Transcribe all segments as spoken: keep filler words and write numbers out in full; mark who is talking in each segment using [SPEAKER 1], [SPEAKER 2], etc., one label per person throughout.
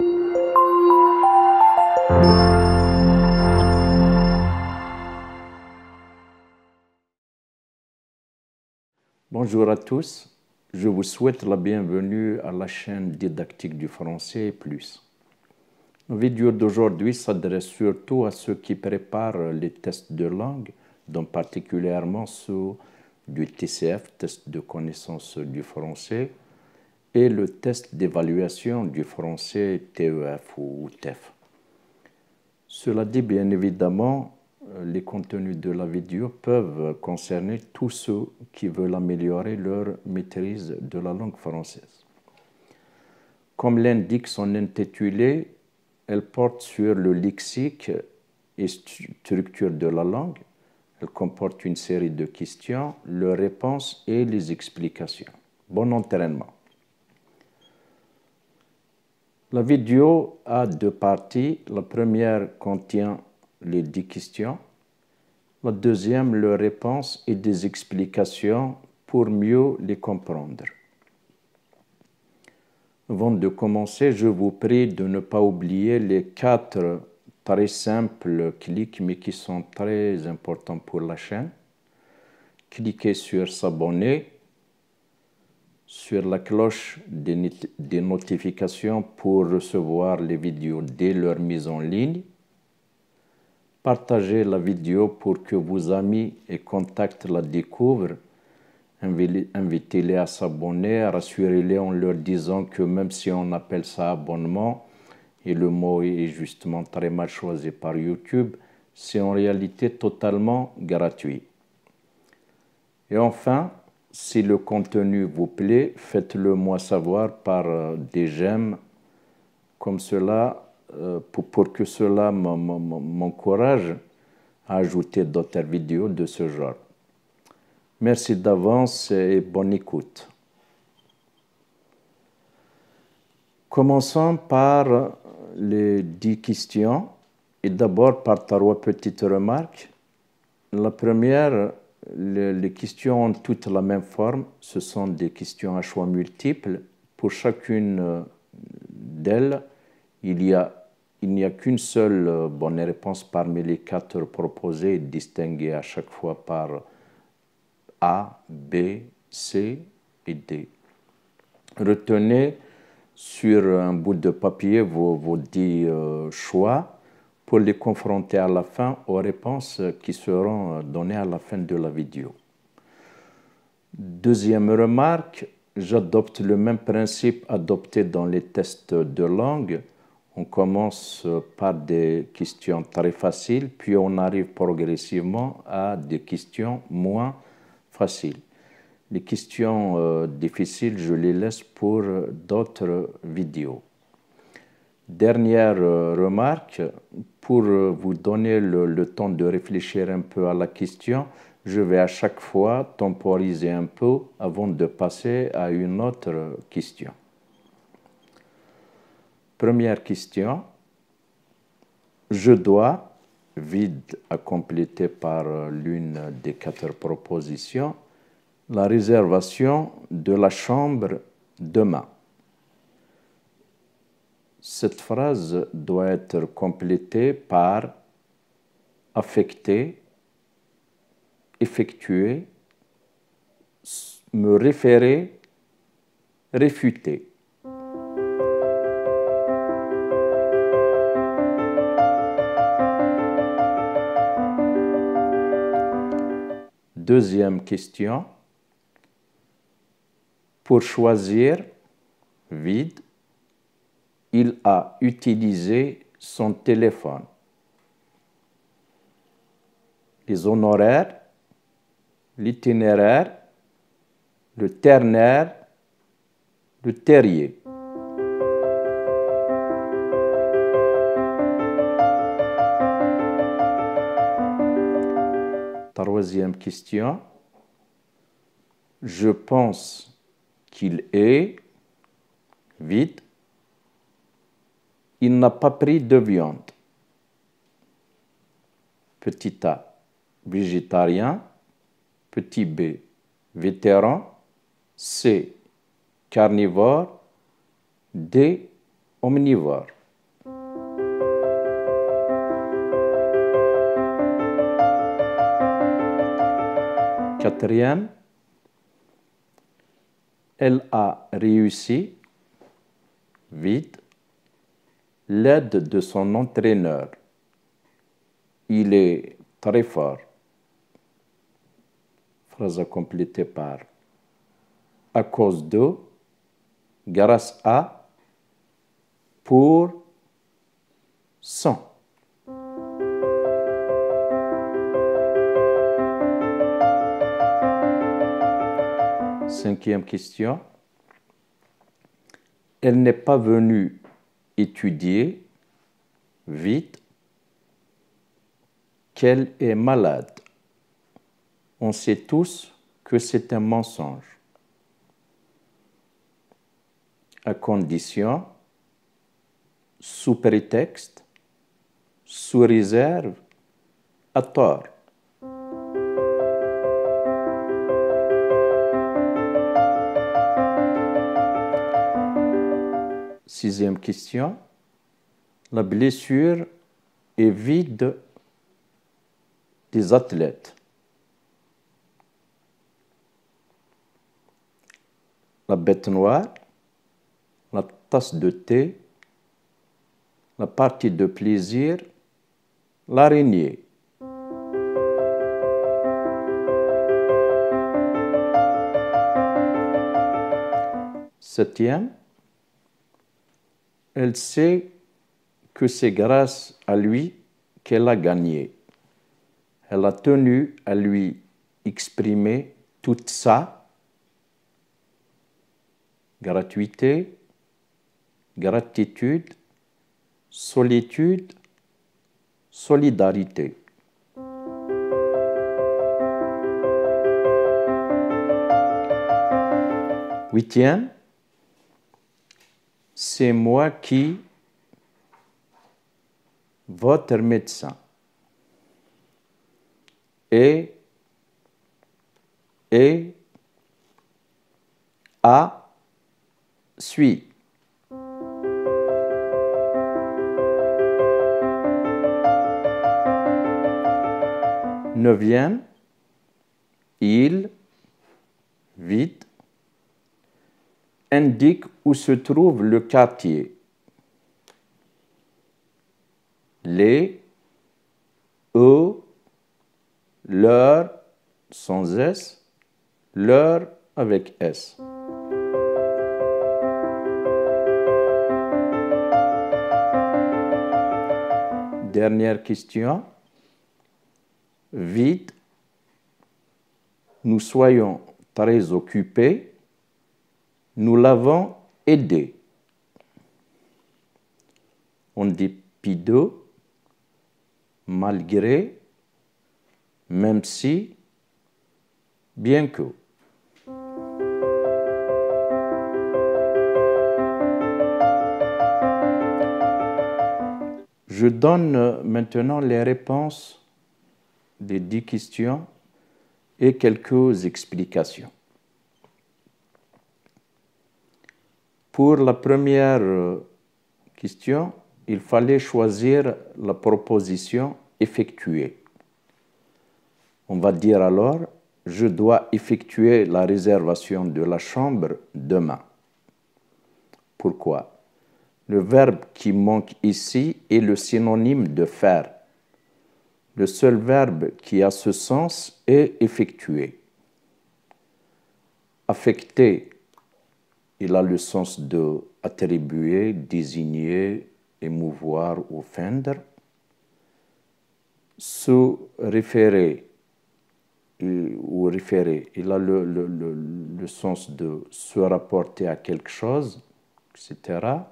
[SPEAKER 1] Bonjour à tous, je vous souhaite la bienvenue à la chaîne didactique du français plus. La vidéo d'aujourd'hui s'adresse surtout à ceux qui préparent les tests de langue, dont particulièrement ceux du T C F, test de connaissance du français, et le test d'évaluation du français T E F ou T E F. Cela dit, bien évidemment, les contenus de la vidéo peuvent concerner tous ceux qui veulent améliorer leur maîtrise de la langue française. Comme l'indique son intitulé, elle porte sur le lexique et structure de la langue. Elle comporte une série de questions, leurs réponses et les explications. Bon entraînement. La vidéo a deux parties. La première contient les dix questions. La deuxième, leurs réponses et des explications pour mieux les comprendre. Avant de commencer, je vous prie de ne pas oublier les quatre très simples clics, mais qui sont très importants pour la chaîne. Cliquez sur s'abonner, sur la cloche des, des notifications pour recevoir les vidéos dès leur mise en ligne. Partagez la vidéo pour que vos amis et contacts la découvrent. Invitez-les à s'abonner, rassurez-les en leur disant que même si on appelle ça abonnement, et le mot est justement très mal choisi par YouTube, c'est en réalité totalement gratuit. Et enfin, si le contenu vous plaît, faites-le moi savoir par des j'aime, comme cela, pour, pour que cela m'encourage à ajouter d'autres vidéos de ce genre. Merci d'avance et bonne écoute. Commençons par les dix questions et d'abord par trois petites remarques. La première, les, les questions ont toutes la même forme. Ce sont des questions à choix multiples. Pour chacune d'elles, il y a Il n'y a qu'une seule bonne réponse parmi les quatre proposées, distinguées à chaque fois par A, B, C et D. Retenez sur un bout de papier vos, vos dix euh, choix pour les confronter à la fin aux réponses qui seront données à la fin de la vidéo. Deuxième remarque, j'adopte le même principe adopté dans les tests de langue. On commence par des questions très faciles, puis on arrive progressivement à des questions moins faciles. Les questions euh, difficiles, je les laisse pour d'autres vidéos. Dernière euh, remarque, pour vous donner le, le temps de réfléchir un peu à la question, je vais à chaque fois temporiser un peu avant de passer à une autre question. Première question, je dois, vide à compléter par l'une des quatre propositions, la réservation de la chambre demain. Cette phrase doit être complétée par affecter, effectuer, me référer, réfuter. Deuxième question. Pour choisir, vide, il a utilisé son téléphone. Les honoraires, l'itinéraire, le ternaire, le terrier. Troisième question. Je pense qu'il est vide. Il n'a pas pris de viande. Petit a, végétarien. Petit b, vétéran. C, carnivore. D, omnivore. Quatrième, elle a réussi, vide, l'aide de son entraîneur. Il est très fort. Phrase à compléter par à cause de, grâce à, pour, sans. Cinquième question. Elle n'est pas venue étudier, vite, qu'elle est malade. On sait tous que c'est un mensonge. À condition, sous prétexte, sous réserve, à tort. Sixième question. La blessure est vide des athlètes. La bête noire, la tasse de thé, la partie de plaisir, l'araignée. Septième, elle sait que c'est grâce à lui qu'elle a gagné. Elle a tenu à lui exprimer toute sa gratuité, gratitude, solitude, solidarité. Huitième, c'est moi qui, votre médecin, et, et, a, suis. Neuvième, il, vite, indique où se trouve le quartier. Les, eux, leur, sans S, leur avec S. Dernière question. Vite, nous soyons très occupés, nous l'avons aidé. En dépit de, malgré, même si, bien que. Je donne maintenant les réponses des dix questions et quelques explications. Pour la première question, il fallait choisir la proposition effectuée. On va dire alors, je dois effectuer la réservation de la chambre demain. Pourquoi? Le verbe qui manque ici est le synonyme de faire. Le seul verbe qui a ce sens est effectuer. Affecter, il a le sens de attribuer, désigner, émouvoir ou feindre. Se référer ou référer, il a le, le, le, le sens de se rapporter à quelque chose, et cetera.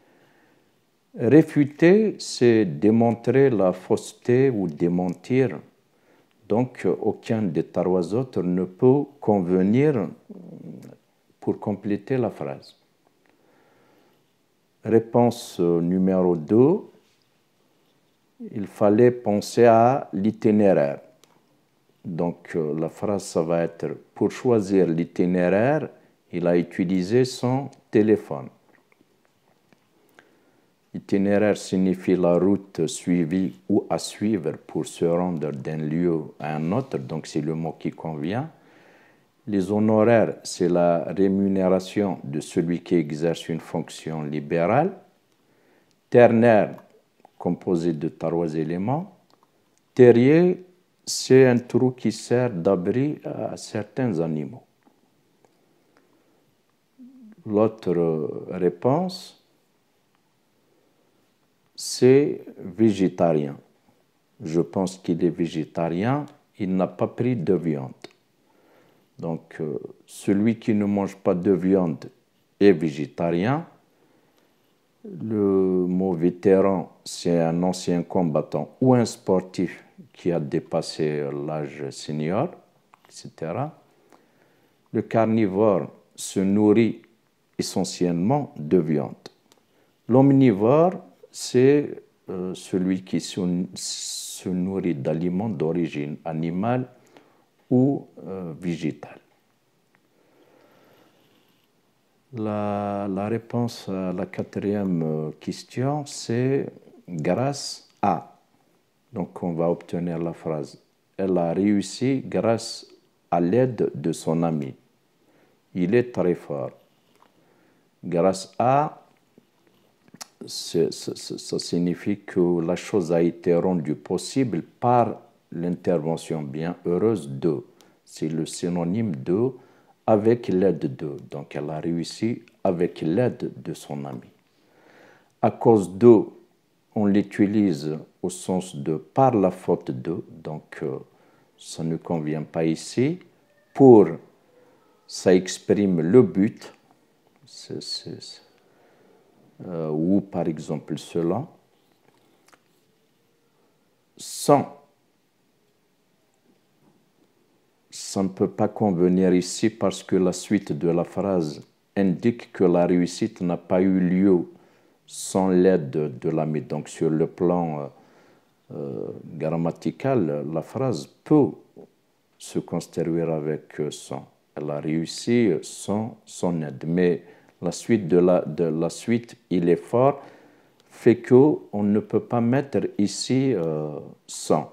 [SPEAKER 1] Réfuter, c'est démontrer la fausseté ou démentir. Donc, aucun des trois autres ne peut convenir pour compléter la phrase. Réponse numéro deux, il fallait penser à l'itinéraire. Donc, la phrase, ça va être « Pour choisir l'itinéraire, il a utilisé son téléphone ». Itinéraire signifie la route suivie ou à suivre pour se rendre d'un lieu à un autre, donc c'est le mot qui convient. Les honoraires, c'est la rémunération de celui qui exerce une fonction libérale. Ternaire, composé de trois éléments. Terrier, c'est un trou qui sert d'abri à certains animaux. L'autre réponse, c'est végétarien. Je pense qu'il est végétarien, il n'a pas pris de viande. Donc, euh, celui qui ne mange pas de viande est végétarien. Le mot vétéran, c'est un ancien combattant ou un sportif qui a dépassé l'âge senior, et cetera. Le carnivore se nourrit essentiellement de viande. L'omnivore, c'est euh, celui qui se, se nourrit d'aliments d'origine animale ou euh, végétale. La, la réponse à la quatrième question, c'est grâce à. Donc, on va obtenir la phrase. Elle a réussi grâce à l'aide de son ami. Il est très fort. Grâce à, ça signifie que la chose a été rendue possible par l'intervention bienheureuse de. C'est le synonyme de avec l'aide de. Donc, elle a réussi avec l'aide de son ami. À cause de, on l'utilise au sens de par la faute de. Donc, euh, ça ne convient pas ici. Pour, ça exprime le but. C'est, c'est, euh, ou par exemple cela. Sans, ça ne peut pas convenir ici parce que la suite de la phrase indique que la réussite n'a pas eu lieu sans l'aide de, de l'ami. Donc sur le plan euh, euh, grammatical, la phrase peut se construire avec euh, sans. Elle a réussi sans son aide. Mais la suite de la, de la suite, il est fort, fait qu'on ne peut pas mettre ici euh, sans.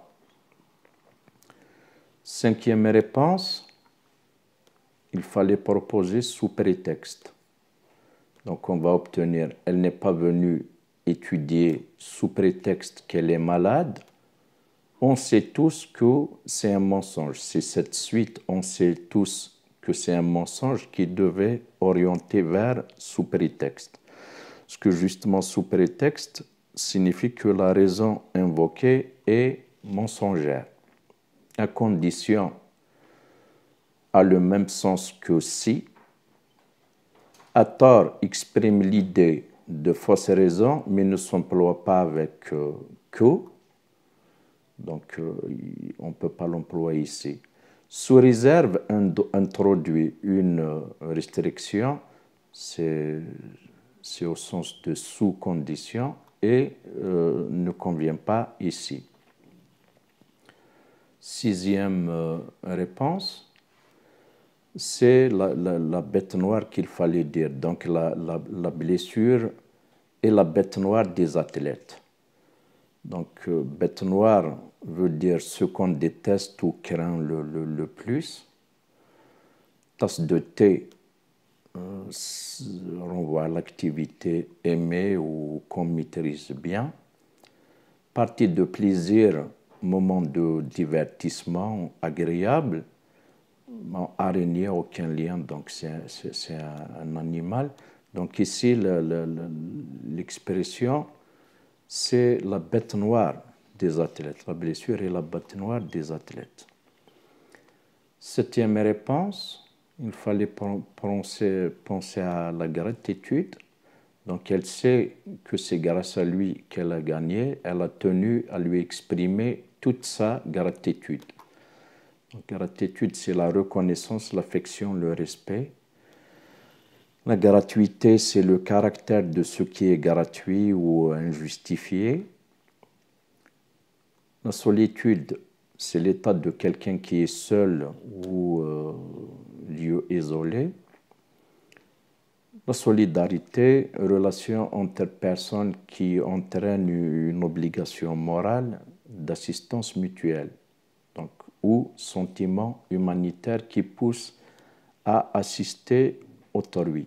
[SPEAKER 1] Cinquième réponse, il fallait proposer sous prétexte. Donc on va obtenir, elle n'est pas venue étudier sous prétexte qu'elle est malade. On sait tous que c'est un mensonge. C'est cette suite, on sait tous que c'est un mensonge qui devait orienter vers sous prétexte. Parce que justement sous prétexte signifie que la raison invoquée est mensongère. À condition a le même sens que si. À tort exprime l'idée de fausse raison, mais ne s'emploie pas avec euh, que. Donc, euh, on ne peut pas l'employer ici. Sous réserve introduit une restriction, c'est au sens de sous condition et euh, ne convient pas ici. Sixième euh, réponse, c'est la, la, la bête noire qu'il fallait dire. Donc la, la, la blessure est la bête noire des athlètes. Donc euh, bête noire veut dire ce qu'on déteste ou craint le, le, le plus. Tasse de thé euh, renvoie à l'activité aimée ou qu'on maîtrise bien. Partie de plaisir, moment de divertissement agréable. Araignée, aucun lien, donc c'est un, un animal. Donc ici, l'expression, c'est la bête noire des athlètes. La blessure est la bête noire des athlètes. Septième réponse, il fallait penser, penser à la gratitude. Donc elle sait que c'est grâce à lui qu'elle a gagné. Elle a tenu à lui exprimer toute sa gratitude. La gratitude, c'est la reconnaissance, l'affection, le respect. La gratuité, c'est le caractère de ce qui est gratuit ou injustifié. La solitude, c'est l'état de quelqu'un qui est seul ou euh, lieu isolé. La solidarité, relation entre personnes qui entraînent une obligation morale d'assistance mutuelle, donc, ou sentiment humanitaire qui pousse à assister autrui.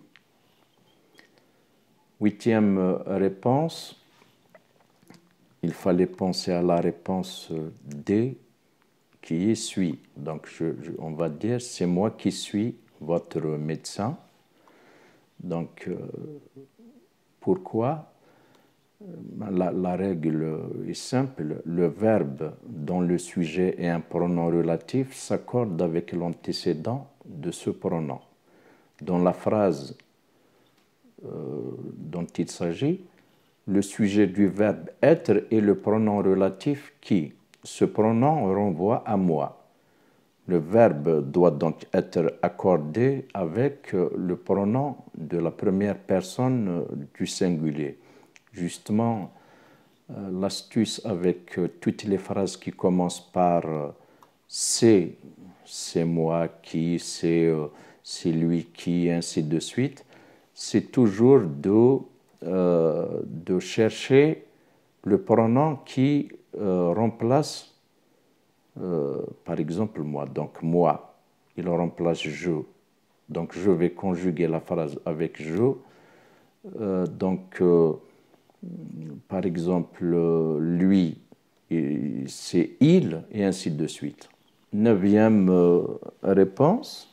[SPEAKER 1] Huitième réponse, il fallait penser à la réponse D qui est suis. Donc, je, je, on va dire, c'est moi qui suis votre médecin. Donc, euh, pourquoi? La, la règle est simple. Le verbe dont le sujet est un pronom relatif s'accorde avec l'antécédent de ce pronom. Dans la phrase euh, dont il s'agit, le sujet du verbe être est le pronom relatif qui. Ce pronom renvoie à moi. Le verbe doit donc être accordé avec le pronom de la première personne du singulier. Justement, l'astuce avec toutes les phrases qui commencent par c'est, c'est moi qui, c'est, c'est lui qui, ainsi de suite, c'est toujours de, euh, de chercher le pronom qui euh, remplace, euh, par exemple, moi. Donc, moi, il remplace je. Donc, je vais conjuguer la phrase avec je. Euh, donc, euh, par exemple, lui, c'est il, et ainsi de suite. Neuvième euh, réponse.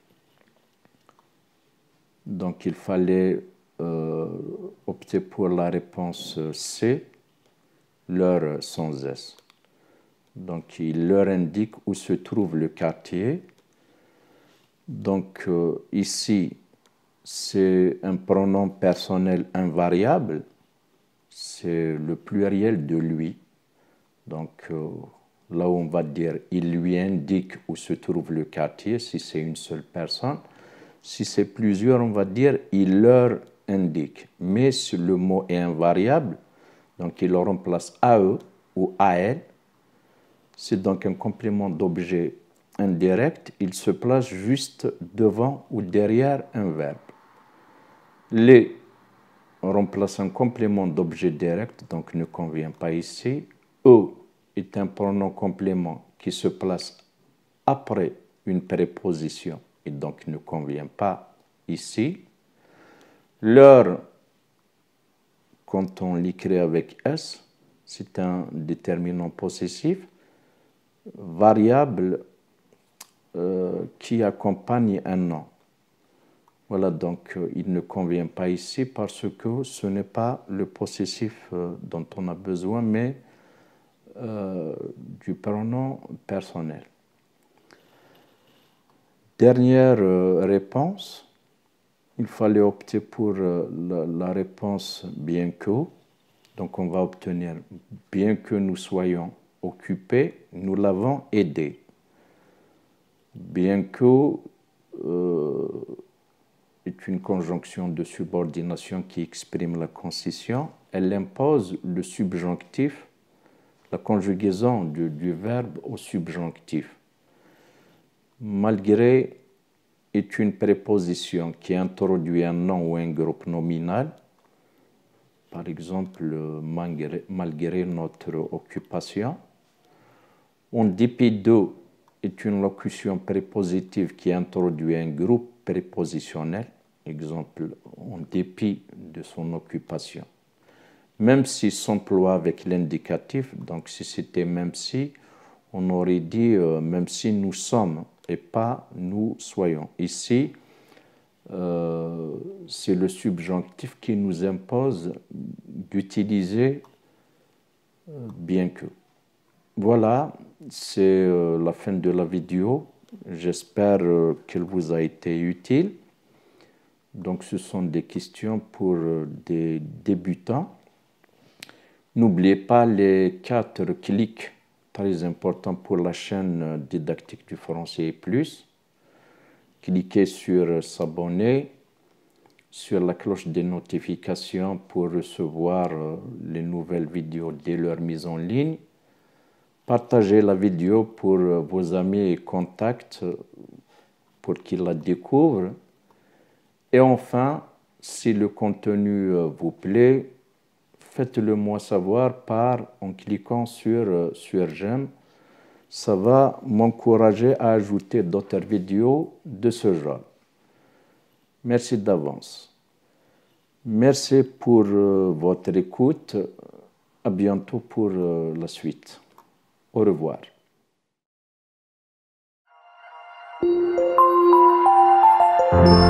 [SPEAKER 1] Donc, il fallait euh, opter pour la réponse C, l'heure sans S. Donc, il leur indique où se trouve le quartier. Donc, euh, ici, c'est un pronom personnel invariable. C'est le pluriel de lui. Donc, euh, là où on va dire il lui indique où se trouve le quartier, si c'est une seule personne. Si c'est plusieurs, on va dire il leur indique. Mais si le mot est invariable, donc il le remplace à eux ou à elle. C'est donc un complément d'objet indirect. Il se place juste devant ou derrière un verbe. Les remplace un complément d'objet direct, donc ne convient pas ici. Eux est un pronom complément qui se place après une préposition et donc ne convient pas ici. Leur, quand on l'écrit avec S, c'est un déterminant possessif variable euh, qui accompagne un nom. Voilà, donc euh, il ne convient pas ici parce que ce n'est pas le possessif euh, dont on a besoin, mais euh, du pronom personnel. Dernière euh, réponse, il fallait opter pour euh, la, la réponse bien que. Donc on va obtenir bien que nous soyons occupés, nous l'avons aidé. Bien que euh, est une conjonction de subordination qui exprime la concision. Elle impose le subjonctif, la conjugaison du, du verbe au subjonctif. Malgré est une préposition qui introduit un nom ou un groupe nominal. Par exemple, malgré, malgré notre occupation. En dépit de est une locution prépositive qui introduit un groupe prépositionnel. Exemple, en dépit de son occupation. Même si s'emploie avec l'indicatif, donc si c'était même si, on aurait dit euh, même si nous sommes et pas nous soyons. Ici, euh, c'est le subjonctif qui nous impose d'utiliser euh, bien que. Voilà, c'est euh, la fin de la vidéo. J'espère euh, qu'elle vous a été utile. Donc, ce sont des questions pour euh, des débutants. N'oubliez pas les quatre clics très importants pour la chaîne didactique du français et plus. Cliquez sur s'abonner, sur la cloche des notifications pour recevoir les nouvelles vidéos dès leur mise en ligne. Partagez la vidéo pour vos amis et contacts pour qu'ils la découvrent. Et enfin, Si le contenu vous plaît, faites-le moi savoir par en cliquant sur, sur j'aime. Ça va m'encourager à ajouter d'autres vidéos de ce genre. Merci d'avance. Merci pour votre écoute. À bientôt pour la suite. Au revoir. Thank you.